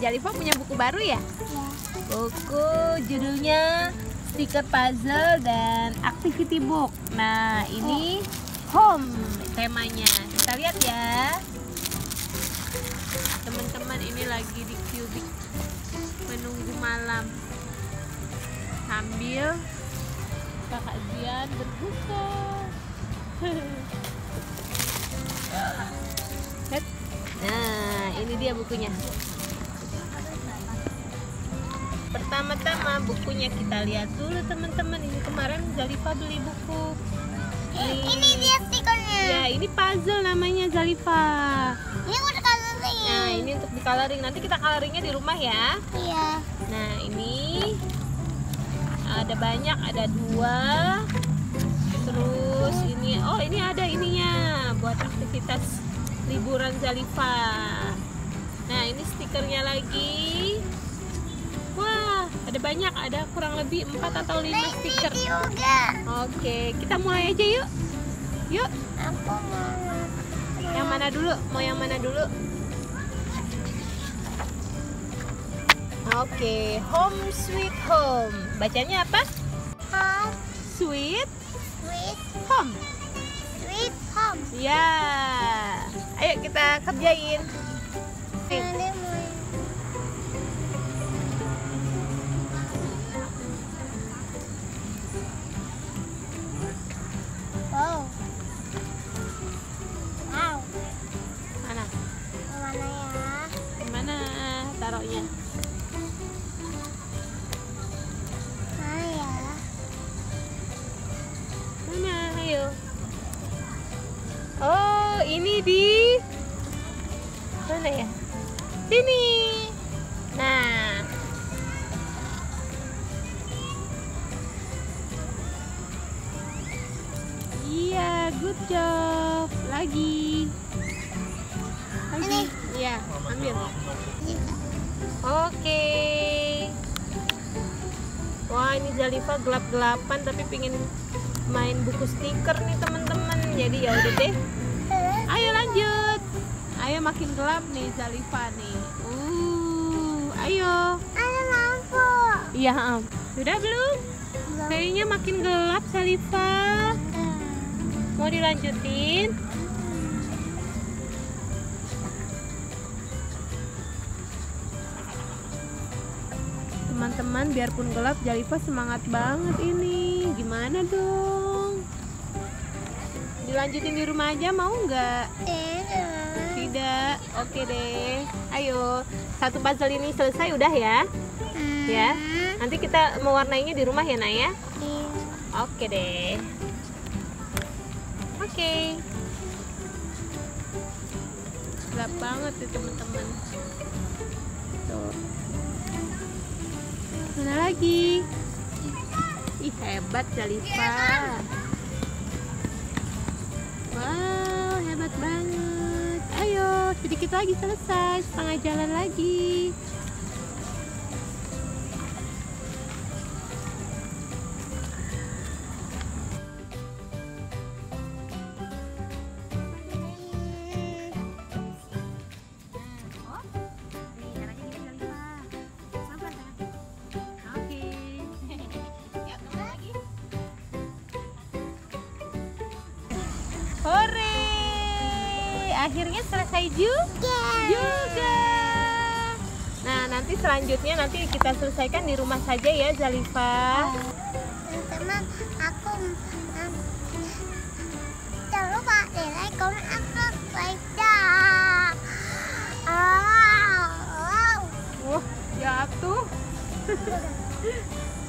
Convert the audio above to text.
Zalifa punya buku baru ya? Ya. Buku judulnya Stiker Puzzle dan Activity Book. Nah, ini home temanya. Kita lihat ya. Teman-teman, ini lagi di Cubic menunggu malam sambil Kakak Zian berbuka. Nah, ini dia bukunya. Pertama-tama bukunya kita lihat dulu teman-teman. Ini kemarin Zalifa beli buku. Ini dia stikernya. Ya, ini puzzle namanya Zalifa. Ini udah coloring. Nah, ini untuk di coloring. Nanti kita coloringnya di rumah ya. Iya. Nah, ini ada banyak, ada 2. Terus ini, oh ini ada ininya buat aktivitas liburan Zalifa. Nah, ini stikernya lagi. Wah, ada banyak, ada kurang lebih 4 atau 5 stiker. Ini juga. Oke, kita mulai aja yuk. Yuk, Aku mau. yang mana dulu? Mau yang mana dulu? Oke, Home Sweet Home. Bacanya apa? Home. Sweet Sweet. Home. Sweet home. Ya, ayo kita kerjain. Ada mau. Wow. Wow. Mana? Mana ya? Mana taruhnya? Mana ya? Mana? Ayo. Oh, ini di mana ya? Sini. Nah. Iya, good job. Lagi. Lagi. Iya, ambil. Oke. Wah, ini Zalifa gelap-gelapan tapi pingin main buku stiker nih teman-teman. Jadi ya udah deh. Ayo lanjut. Ayo, makin gelap nih Zalifa nih. Ayo. Ada lampu. Iya, sudah belum? Kayaknya makin gelap Zalifa. Mau dilanjutin? Teman-teman, biarpun gelap, Zalifa semangat banget ini. Gimana dong? Dilanjutin di rumah aja mau nggak? Tidak. Oke deh. Ayo, satu puzzle ini selesai udah ya? Ya. Nanti kita mewarnainya di rumah ya, Naya? Oke deh. Oke. Gelap banget tuh teman-teman. Tuh. Mana lagi? Ih, hebat Zalifa. Wow, hebat banget. Ayo, sedikit lagi selesai, setengah jalan lagi. Hore! Akhirnya selesai juga. Nah, nanti selanjutnya nanti kita selesaikan di rumah saja ya, Zalifa. Teman-teman, aku jangan lupa di like, comment, and subscribe dah. Wah, jatuh.